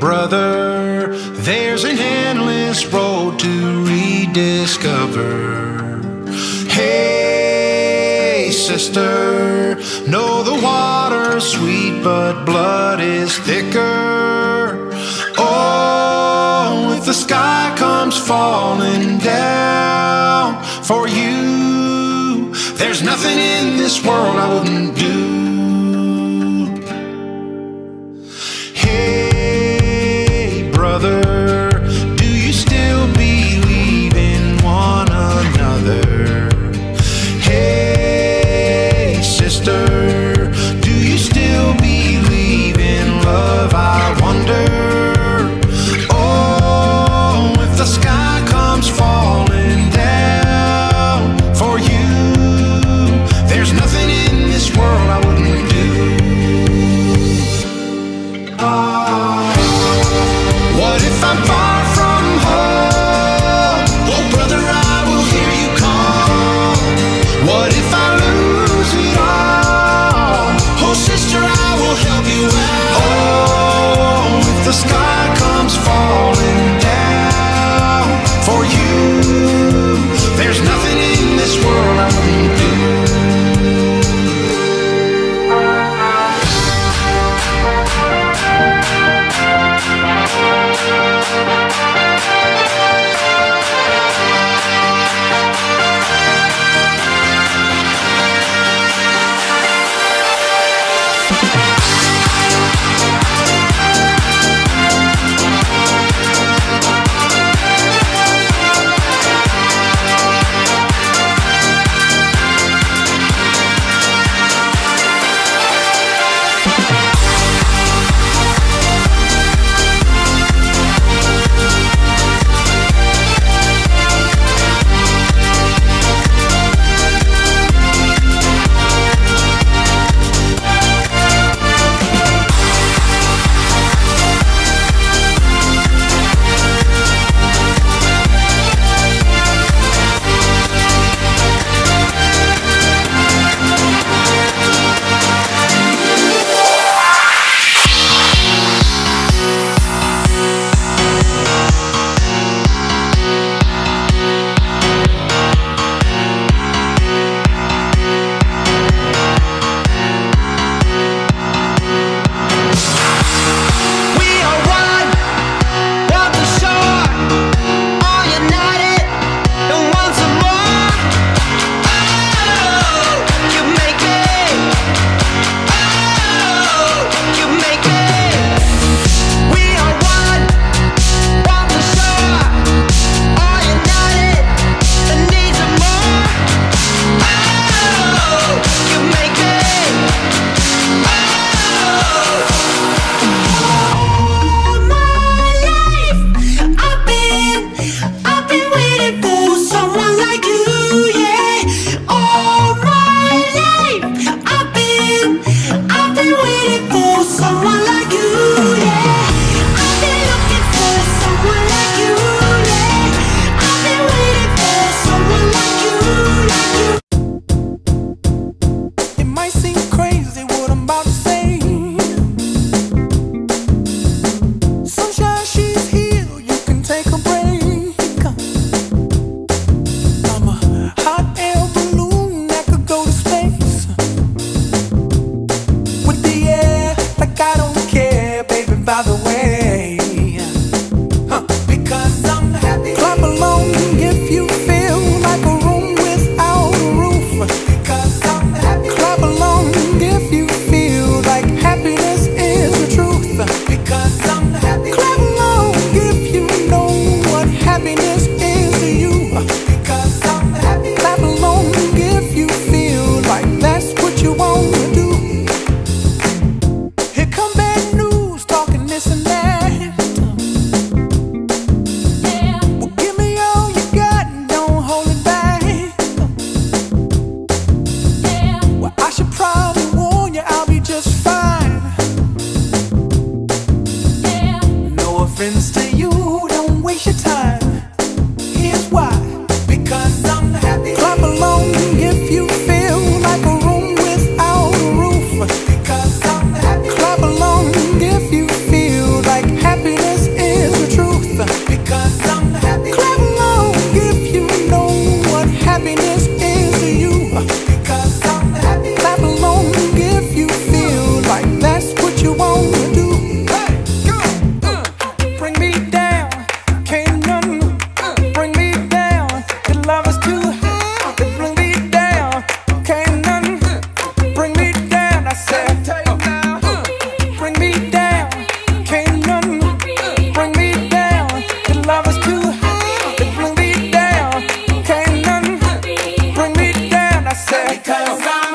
brother, there's an endless road to rediscover. Hey, sister, know the water's sweet, but blood is thicker. Oh, if the sky comes falling down for you, there's nothing in this world I wouldn't do. Hey, brother, do you still believe in one another? Hey, sister, do you still believe in love? I wonder. Oh, if the sky comes falling down for you, there's nothing in this world like a